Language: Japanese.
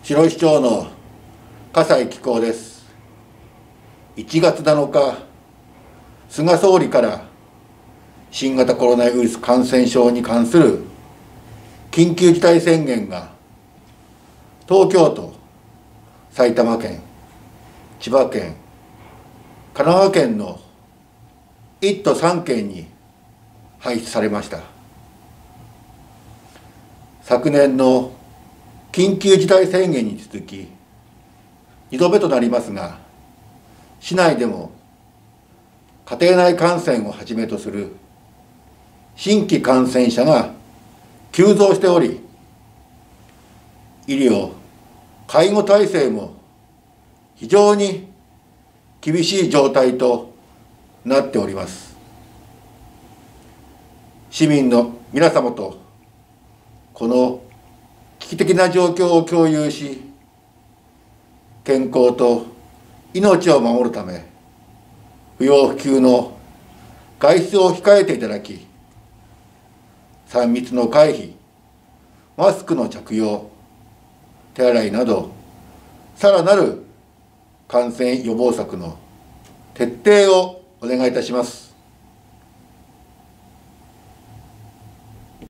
白石町の笠井紀行です。1月7日、菅総理から新型コロナウイルス感染症に関する緊急事態宣言が東京都、埼玉県、千葉県、神奈川県の1都3県に配出されました。昨年の緊急事態宣言に続き2度目となりますが、市内でも家庭内感染をはじめとする新規感染者が急増しており、医療・介護体制も非常に厳しい状態となっております。市民の皆様とこの危機的な状況を共有し、健康と命を守るため、不要不急の外出を控えていただき、3密の回避、マスクの着用、手洗いなど、さらなる感染予防策の徹底をお願いいたします。